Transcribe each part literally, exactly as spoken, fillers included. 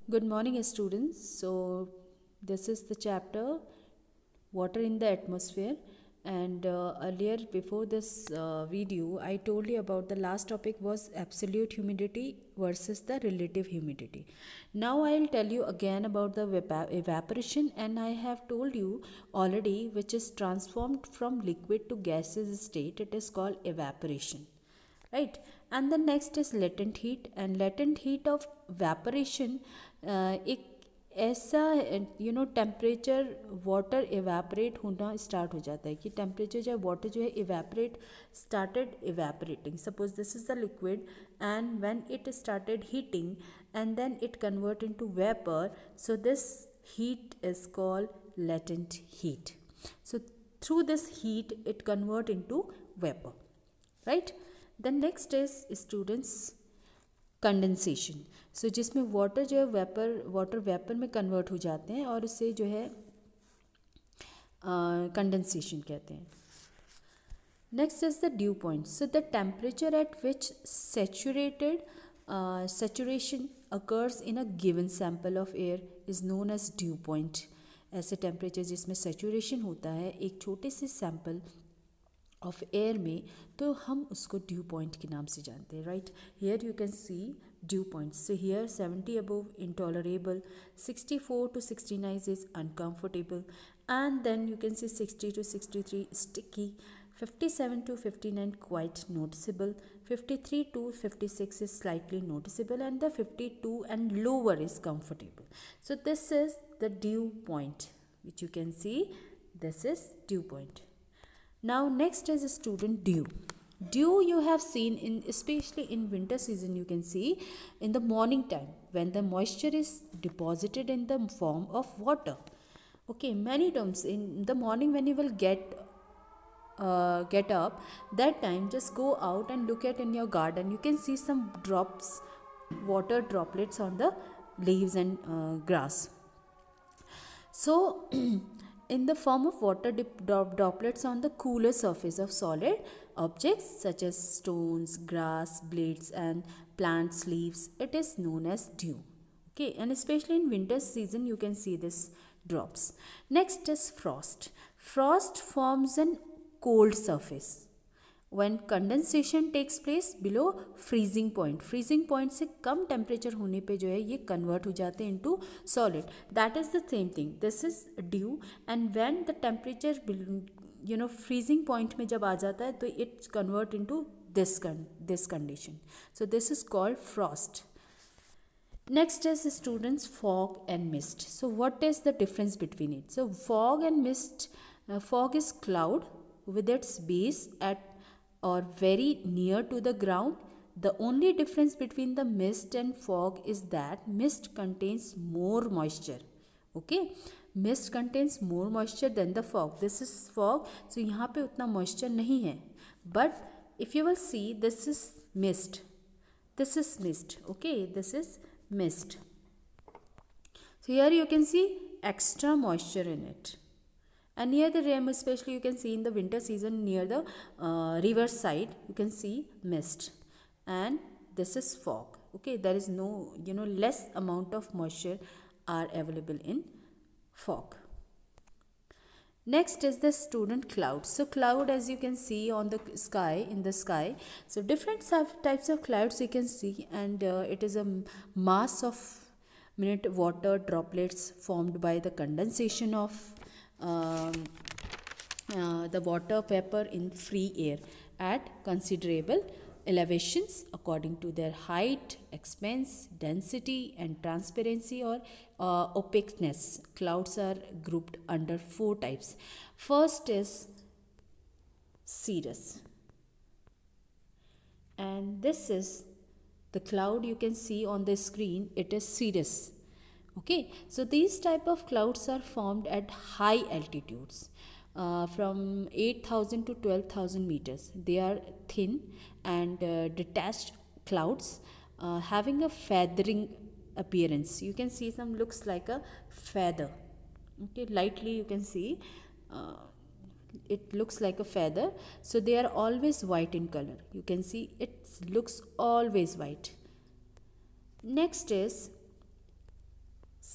Good morning, students. So, this is the chapter Water in the Atmosphere. And uh, earlier, before this uh, video, I told you about the last topic was absolute humidity versus the relative humidity. Now, I'll tell you again about the evap- evaporation, and I have told you already, which is transformed from liquid to gaseous state. It is called evaporation, right? And the next is latent heat, and latent heat of evaporation uh, एक ऐसा you know temperature water evaporate होना start हो जाता है कि temperature जो water जो है evaporate started evaporating. Suppose this is the liquid and when it started heating and then it convert into vapour, so this heat is called latent heat. So through this heat it convert into vapor, right? The next is students condensation. So जिसमें water जो है vapour water vapour में convert हो जाते हैं और इसे जो है कंडेंसेशन uh, कहते हैं. Next is the dew point. So the temperature at which saturated saturation occurs in a given sample of air is known as dew point. ऐसे टेम्परेचर जिसमें सेचुरेशन होता है एक छोटे से सैम्पल ऑफ एयर में, तो हम उसको ड्यू पॉइंट के नाम से जानते हैं, right? Here you can see dew point. So here seventy above intolerable, sixty four to sixty nine is uncomfortable, and then you can see sixty two sixty three sticky, fifty seven to fifty-nine quite noticeable, fifty-three to fifty-six is slightly noticeable, and the fifty-two and lower is comfortable. So this is the dew point, which you can see. This is dew point. Now next is student dew. Dew you have seen in, especially in winter season, you can see in the morning time when the moisture is deposited in the form of water. Okay, many times in the morning when you will get uh, get up, that time just go out and look at in your garden. You can see some drops, water droplets on the leaves and uh, grass. So in the form of water droplets on the cooler surface of solid objects such as stones, grass, blades and plants leaves, it is known as dew. Okay, and especially in winter season you can see this drops. Next is frost. Frost forms an cold surface when condensation takes place below freezing point. freezing point से कम temperature होने पे जो है ये convert हो जाते हैं into solid. that is the same thing. this is dew, and when the temperature you know freezing point में जब आ जाता है तो it convert into this con this condition. so this is called frost. Next is students fog and mist. So what is the difference between it? So fog and mist, uh, fog is cloud with its base at or very near to the ground. The only difference between the mist and fog is that mist contains more moisture. Okay, mist contains more moisture than the fog. This is fog. So यहाँ पे उतना moisture नहीं है. But if you will see, this is mist. This is mist. Okay, this is mist. So here you can see extra moisture in it. And near the rim, especially you can see in the winter season near the uh, river side, you can see mist, and this is fog. Okay, there is no you know less amount of moisture are available in fog. Next is the student cloud. So cloud, as you can see on the sky, in the sky, so different types of clouds you can see, and uh, it is a mass of minute water droplets formed by the condensation of Um, uh, the water vapor in free air at considerable elevations according to their height, expanse, density and transparency or uh, opaqueness. Clouds are grouped under four types. First is cirrus, and this is the cloud you can see on the screen. It is cirrus. Okay, so these type of clouds are formed at high altitudes, uh, from eight thousand to twelve thousand meters. They are thin and uh, detached clouds uh, having a feathering appearance. You can see some looks like a feather. Okay, lightly you can see uh, it looks like a feather. So they are always white in color. You can see it looks always white. Next is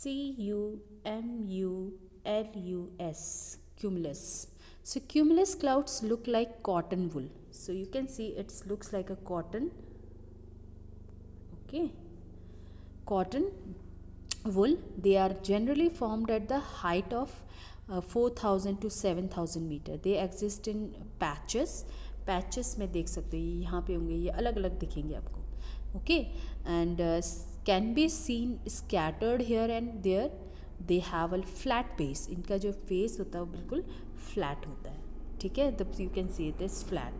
C U M U L U S, cumulus. So cumulus clouds look like cotton wool. So you can see it looks like a cotton, okay, cotton wool. They are generally formed at the height of uh, four thousand to seven thousand meter. They exist in patches. Patches में देख सकते हो, ये यहाँ पे होंगे, ये अलग अलग दिखेंगे आपको, okay, and uh, can be seen scattered here and there. They have a flat base. इनका जो face होता है वो बिल्कुल flat होता है, ठीक है, तब you can see it is flat.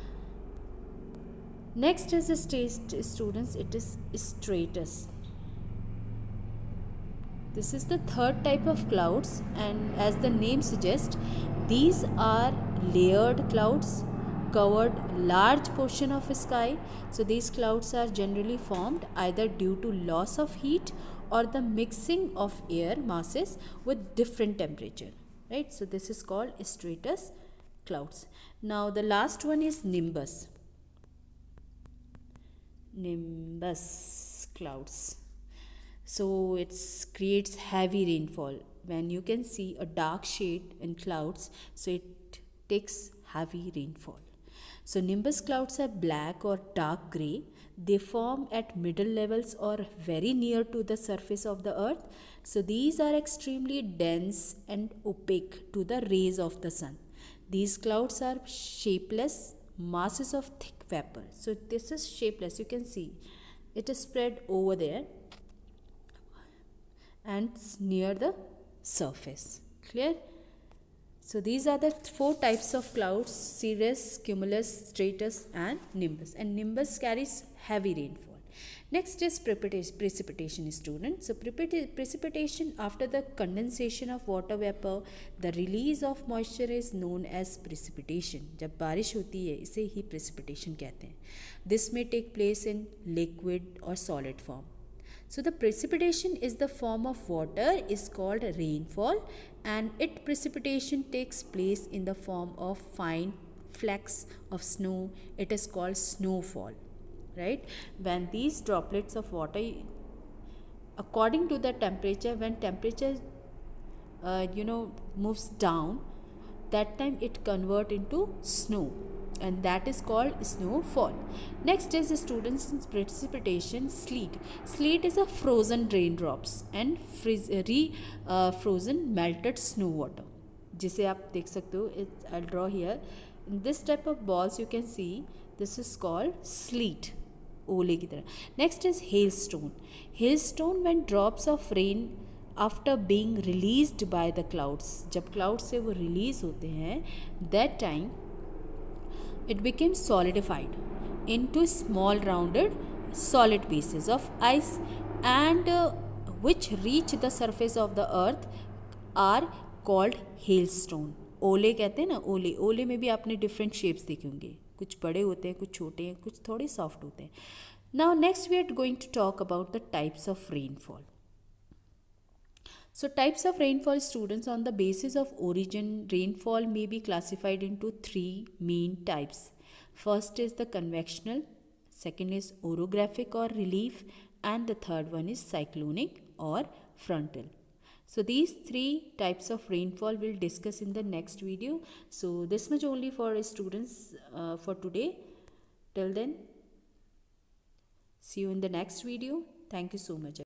Next is the stage students, it is stratus. This is the third type of clouds, and as the name suggests, these are layered clouds covered large portion of sky. So these clouds are generally formed either due to loss of heat or the mixing of air masses with different temperature, right? So this is called stratus clouds. Now the last one is nimbus. Nimbus clouds. So it creates heavy rainfall. When you can see a dark shade in clouds, so it takes heavy rainfall. So nimbus clouds are black or dark grey. They form at middle levels or very near to the surface of the earth. So these are extremely dense and opaque to the rays of the sun. These clouds are shapeless masses of thick vapor. So this is shapeless. You can see it is spread over there and near the surface. Clear? So these are the four types of clouds: cirrus, cumulus, stratus and nimbus. And nimbus carries heavy rainfall. Next is precipitation, students. So precipitation, after the condensation of water vapor, the release of moisture is known as precipitation. जब बारिश होती है इसे ही precipitation कहते हैं. This may take place in liquid or solid form. So the precipitation is the form of water is called rainfall, and its precipitation takes place in the form of fine flakes of snow. It is called snowfall, right? When these droplets of water, according to the temperature, when temperature uh, you know moves down, that time it convert into snow, and that is called snowfall. Next is the students' precipitation, sleet. Sleet is a frozen raindrops and freeze, re uh, frozen melted snow water. जिसे आप देख सकते हो, it I'll draw here. In this type of balls you can see, this is called sleet, ओले की तरह. Next is hailstone. Hailstone when drops of rain after being released by the clouds. जब clouds से वो release होते हैं, that time it became solidified into small rounded solid pieces of ice, and uh, which reach the surface of the earth are called hailstone. ओले कहते हैं ना, ओले ओले में भी आपने different shapes देखे होंगे, कुछ बड़े होते हैं, कुछ छोटे हैं, कुछ थोड़े soft होते हैं. Now next we are going to talk about the types of rainfall. So types of rainfall, students, on the basis of origin, rainfall may be classified into three main types. First is the convectional, second is orographic or relief, and the third one is cyclonic or frontal. So these three types of rainfall we'll discuss in the next video. So this much only for students uh, for today. Till then, see you in the next video. Thank you so much.